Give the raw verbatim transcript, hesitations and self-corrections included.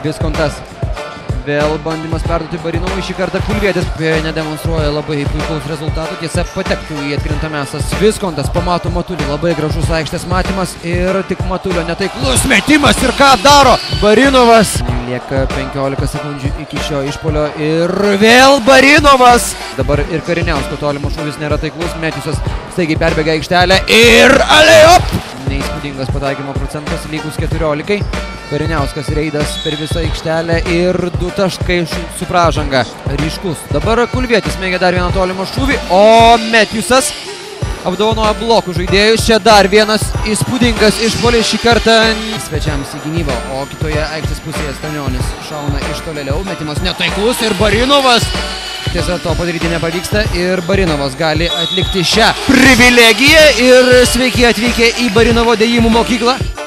Viskontas. Vėl bandymas perduoti Barinovui, šį kartą Kulvietis nedemonstruoja labai puikaus rezultatų, tiesa patektų į atkrintamąsias. Viskontas pamato Matulį, labai gražus aikštės matymas ir tik Matulio netaiklus metimas ir ką daro Barinovas. Lieka penkiolika sekundžių iki šio išpuolio ir vėl Barinovas. Dabar ir Kariniausko tolimo šūvis nėra taiklus, Metiusas staigiai perbėga aikštelę ir alejop. Neįspūdingas pataikymo procentas, lygus keturiolikai. Kariniauskas reidas per visą aikštelę ir du taškai su pražanga. Ryškus. Dabar Kulvietis mėgė dar vieną tolimą šūvį, o Metiusas apdovanoja blokų žaidėjus. Čia dar vienas įspūdingas išpuolis, šį kartą svečiams į gynybą, o kitoje aikštės pusėje Stanionis šauna iš tolėliau, metimas netaiklus ir Barinovas. Tiesa, to padaryti nepavyksta ir Barinovas gali atlikti šią privilegiją ir sveiki atvykę į Barinovo dėjimų mokyklą.